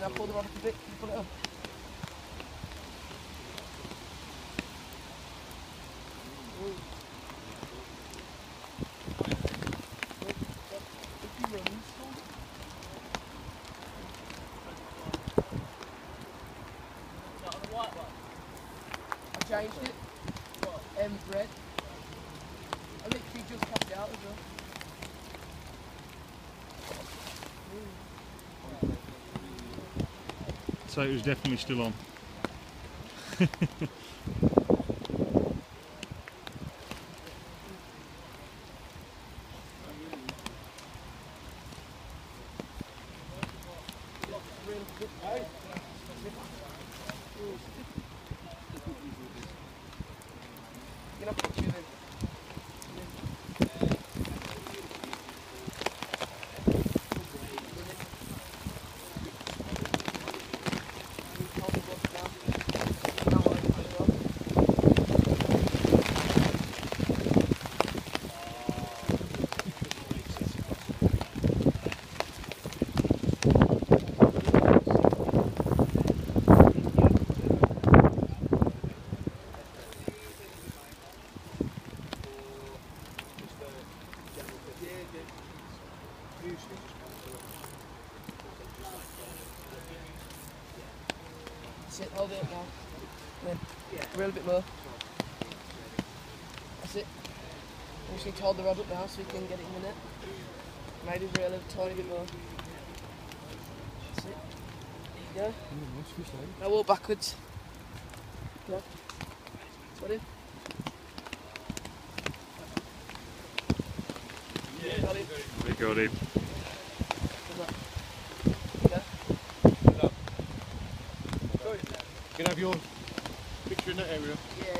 Now pull the rod up a bit. Can you pull it up? I changed it. Red. I literally just popped it out as well. So it was definitely still on. You know, put you in. Sit, hold it now. Then reel a bit more. That's it. We just need to hold the rod up now so we can get it in the net. Maybe reel a tiny bit more. That's it. There you go. Now walk backwards. Go. Got it? Yeah, got it. We got it. You can have your picture in that area. Yeah.